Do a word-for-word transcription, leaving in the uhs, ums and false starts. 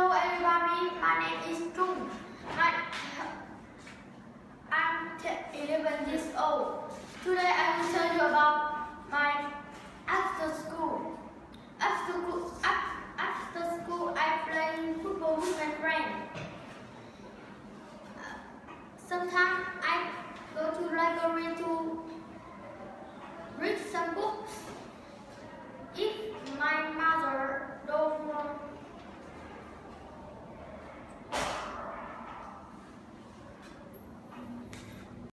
Hello everybody, my name is Trung. My, I'm eleven years old. Today I will tell you about